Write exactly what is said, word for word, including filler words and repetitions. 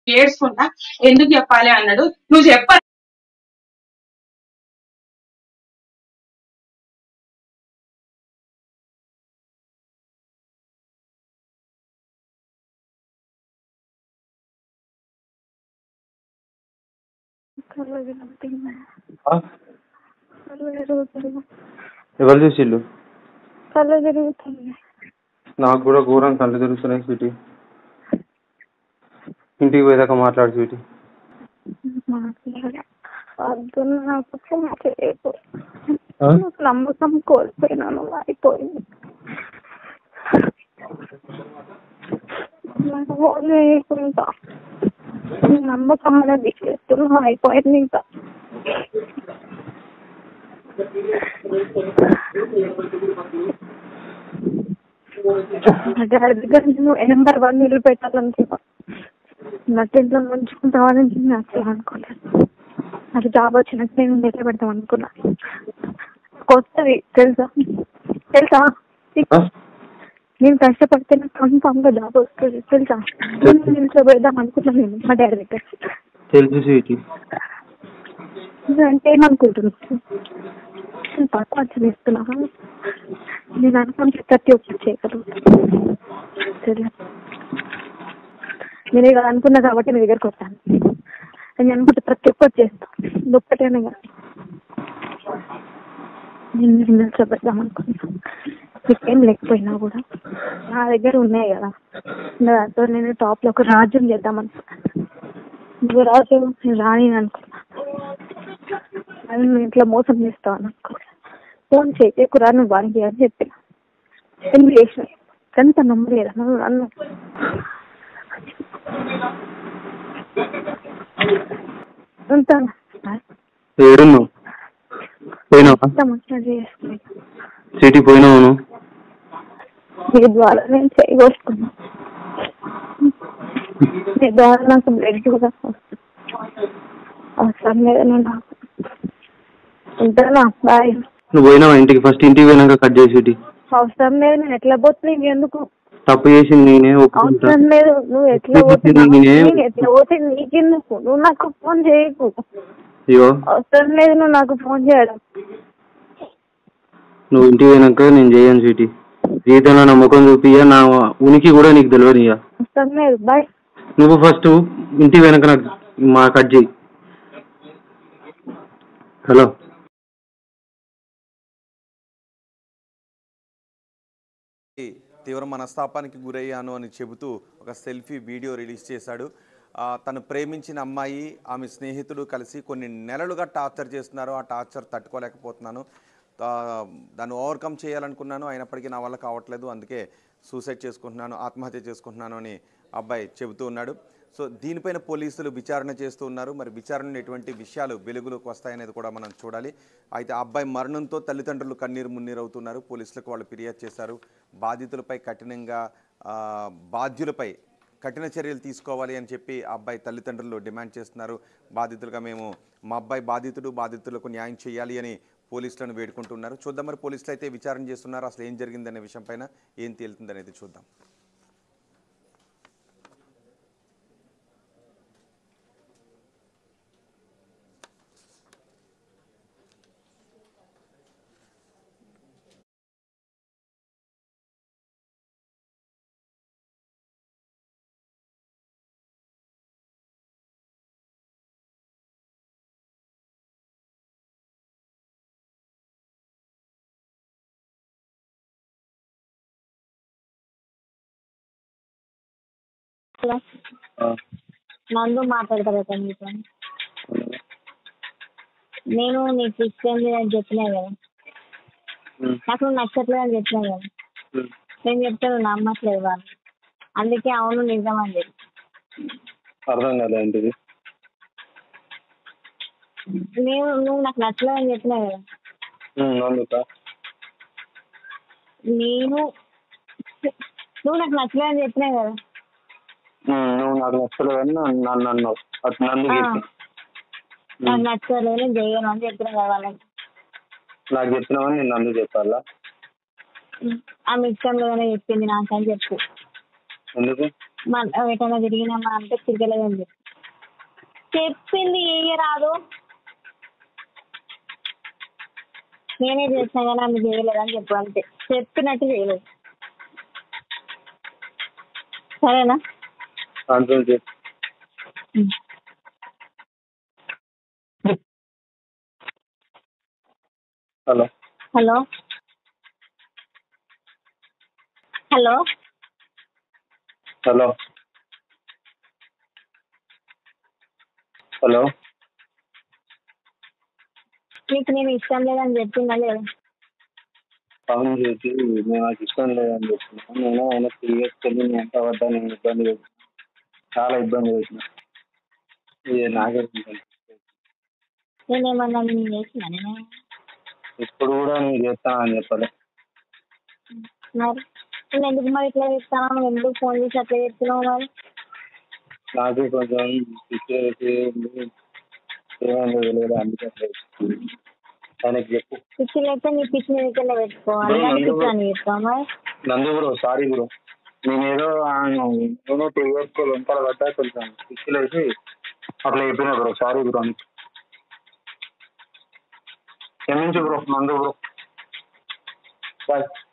ఏడ్చుకుంటా ఎందుకు చెప్పాలి అన్నాడు. నువ్వు చెప్ప ఎవరు చూసిళ్ళు? కళ్ళు తిరుగుతుంది. నాకు కూడా ఘోరం కళ్ళు తిరుగుతున్నాయి స్వీటీ. ఇంటికి పోయేదాకా మాట్లాడు స్వీటీ. నాకు నమ్మకం కోల్పోయినాను, అయిపోయింది. ఇంకా నమ్మకం అనేది ఎత్తున్నా అయిపోయింది. ఇంకా డాడీ దగ్గర నేను నెంబర్ వన్ నిలు పెట్టాలనుకున్నా. నాకు ఇంట్లో ఉంచుకుంటామని నేను అసలు అనుకోలేదు. నాకు జాబ్ వచ్చినట్టు నేను నిద్ర పెడతాం అనుకున్నా. వస్తుంది తెలుసా తెలుసా నేను కష్టపడితే నాకు కన్ఫామ్ గా జాబ్ వస్తుంది తెలుసా. నిద్ర పెడదాం అనుకున్నా నేను మా డాడీ దగ్గర. తెలుసు అంటే ఏమనుకుంటున్నాను, నేను తక్కువ చేస్తున్నా. నేను అనుకుంటే ప్రతి ఒక్కటి చేయగలుగుతాను. నేను ఇక అనుకున్నా కాబట్టి మీ దగ్గరకు వస్తాను. నేను అనుకుంటే ప్రతి ఒక్కటి చేస్తాను. ఒక్కటేనే కదా నేను నిలబెడదాం అనుకున్నాను. మీకేం లేకపోయినా కూడా నా దగ్గర ఉన్నాయి కదా, దాంతో నేను టాప్ లో ఒక రాజ్యం చేద్దాం అనుకున్నాను. నువ్వు రాజు నేను రాని అనుకున్నా. నువ్వు ఇంట్లో మోసం చేస్తావు అనుకో, ఫోన్ చేయకురా నువ్వు వానికి అని చెప్పిన. ఎందుకు చేసిన ఎంత నమ్మలేదా నువ్వు నన్ను? సిటీ పోయినావు మీ ద్వారా నేను చేయగొట్టుకున్నా. మీ ద్వారా నాకు బ్లడ్ కూడా వస్తుంది. అవసరం లేదని నాకు ఉంటానా. బాయ్. నువ్వు పోయినావా ఇంటికి? ఫస్ట్ ఇంటికి పోయినాక కట్ చేసి. అవసరం లేదు. నేను ఎట్లా పోతున్నా ఎందుకు? తప్పు చేసింది నేనే. అవసరం లేదు. నువ్వు ఎట్లా పోతున్నా నేను ఎట్లా పోతే నీకెందుకు? నువ్వు నాకు ఫోన్ చేయకు. అవసరం లేదు నువ్వు నాకు ఫోన్ చేయడం. నువ్వు ఇంటికి పోయినాక నేను చేయను స్వీటీ. జీవితంలో నా ముఖం చూపియ్యా, నా ఉనికి కూడా నీకు తెలియదు. అవసరం లేదు. బాయ్. నువ్వు ఫస్ట్ ఇంటికి పోయినాక నాకు మా కట్ చేయి. హలో. తీవ్ర మనస్తాపానికి గురయ్యాను అని చెబుతూ ఒక సెల్ఫీ వీడియో రిలీజ్ చేశాడు. తను ప్రేమించిన అమ్మాయి ఆమె స్నేహితుడు కలిసి కొన్ని నెలలుగా టార్చర్ చేస్తున్నారు. ఆ టార్చర్ తట్టుకోలేకపోతున్నాను, దాన్ని ఓవర్కమ్ చేయాలనుకున్నాను, అయినప్పటికీ నా వల్ల కావట్లేదు, అందుకే సూసైడ్ చేసుకుంటున్నాను, ఆత్మహత్య చేసుకుంటున్నాను అని అబ్బాయి చెబుతూ ఉన్నాడు. సో దీనిపైన పోలీసులు విచారణ చేస్తూ ఉన్నారు. మరి విచారణలో ఎటువంటి విషయాలు వెలుగులోకి వస్తాయనేది కూడా మనం చూడాలి. అయితే ఆ అబ్బాయి మరణంతో తల్లిదండ్రులు కన్నీరు మున్నీరు అవుతున్నారు. పోలీసులకు వాళ్ళు ఫిర్యాదు చేశారు. బాధితులపై కఠినంగా బాధ్యులపై కఠిన చర్యలు తీసుకోవాలి అని చెప్పి ఆ అబ్బాయి తల్లిదండ్రులు డిమాండ్ చేస్తున్నారు. బాధితులుగా మేము మా అబ్బాయి బాధితుడు, బాధితులకు న్యాయం చేయాలి అని పోలీసులను వేడుకుంటున్నారు. చూద్దాం మరి పోలీసులు అయితే విచారణ చేస్తున్నారు. అసలు ఏం జరిగిందనే విషయం పైన ఏం తేలుతుందనేది చూద్దాం. నందు మాట్లాడతారా మీతో? నేను నీకు ఇష్టం అని చెప్పినా కదా, నాకు నచ్చట్లేదు అని చెప్పినా కదా, నేను చెప్తాను నమ్మట్లేదు వాళ్ళు, అందుకే అవును నిజం అని చెప్పి. అర్థం కాలేంటిది. నేను నువ్వు నాకు నచ్చలేదు అని చెప్పినా కదా, నేను నువ్వు నాకు నచ్చలేదు అని చెప్పినా కదా, నువ్వు నాకు నచ్చలేదని నన్ను అన్నావు. నాకు నచ్చలేదు నేను చేయను అని చెప్పినా కదా వాళ్ళకి. నాకు చెప్పినావని నేను నన్ను చెప్పాలా? ఆమె ఇష్టం లేదని చెప్పింది నాకు అని చెప్పు. ఎందుకు? మన ఎటైనా తిరిగినామా అంటే తిరగలేదని చెప్పి చెప్పింది ఏ రాదు. నేనే చేసినా కానీ ఆమె చేయలేదని చెప్పు అంతే, చెప్పినట్టు చేయలేదు. సరేనా? Hello hello hello hello hello నీకు నేను ఇష్టం లేదని చెప్పిందా లేదా? అవును చేసి నేను నాకు ఇష్టం లేదని చెప్తున్నాను. నేను ఆయన త్రీ ఇయర్స్ వెళ్ళి నేను ఎంత వద్దా నేను ఇబ్బంది పెట్టిన, చాలా ఇబ్బంది పెట్టిన. ఇది నాకే నేనేమన్నా నేను చేసినా? నేను ఇప్పుడు కూడా నేను చేస్తానని చెప్పలే. మరి నేను ఎందుకు మరి ఇట్లా చేస్తాను? నువ్వు ఎందుకు ఫోన్ చేసి అట్లా చెప్తున్నావు? మరి నాకు కొంచెం పిచ్చి ఏమైందో తెలియదు, అందుకే ఆయనకి చెప్పు. పిచ్చి లేకపోతే నీ పిచ్చి మీదకెళ్ళి పెట్టుకోవాలి, పిచ్చి అని చెప్తావు. మరి నందు బ్రో సారీ బ్రో, నేనేదో నేను టూ ఇయర్స్ వెంటల పడ్డా కొంచెం పిచ్చిలు వేసి అట్లా చెప్పినా బ్రో, సారీ బ్రో అని క్షమించు బ్రో. నందు బ్రో బాయ్.